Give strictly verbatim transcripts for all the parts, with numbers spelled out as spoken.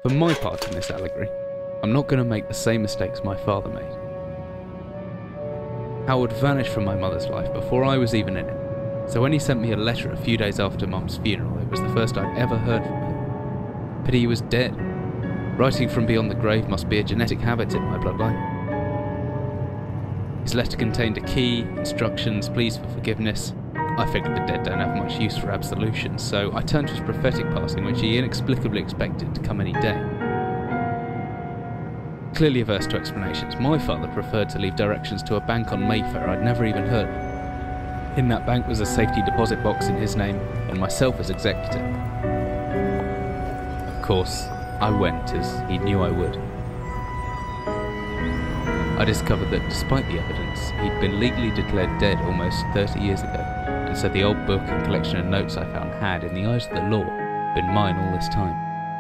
For my part in this allegory, I'm not going to make the same mistakes my father made. Howard vanished from my mother's life before I was even in it, so when he sent me a letter a few days after Mum's funeral, it was the first I'd ever heard from him. But he was dead. Writing from beyond the grave must be a genetic habit in my bloodline. His letter contained a key, instructions, pleas for forgiveness. I figured the dead don't have much use for absolution, so I turned to his prophetic passing, which he inexplicably expected to come any day. Clearly averse to explanations, my father preferred to leave directions to a bank on Mayfair I'd never even heard of. In that bank was a safety deposit box in his name, and myself as executor. Of course, I went as he knew I would. I discovered that despite the evidence, he'd been legally declared dead almost thirty years ago, and so the old book and collection of notes I found had, in the eyes of the law, been mine all this time.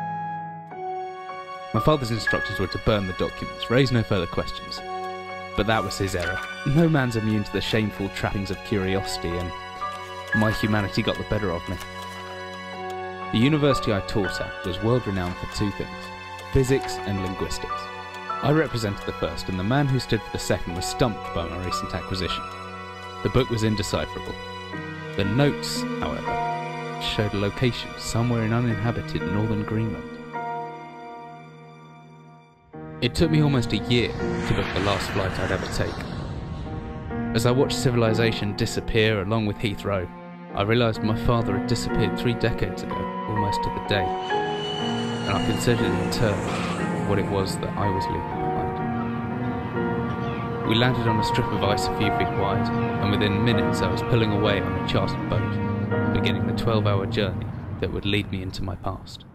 My father's instructions were to burn the documents, raise no further questions. But that was his error. No man's immune to the shameful trappings of curiosity, and my humanity got the better of me. The university I taught at was world renowned for two things: physics and linguistics. I represented the first, and the man who stood for the second was stumped by my recent acquisition. The book was indecipherable. The notes, however, showed a location somewhere in uninhabited northern Greenland. It took me almost a year to book the last flight I'd ever take. As I watched civilization disappear along with Heathrow, I realised my father had disappeared three decades ago, almost to the day, and I considered in turn what it was that I was leaving behind. We landed on a strip of ice a few feet wide, and within minutes I was pulling away on a chartered boat, beginning the twelve-hour journey that would lead me into my past.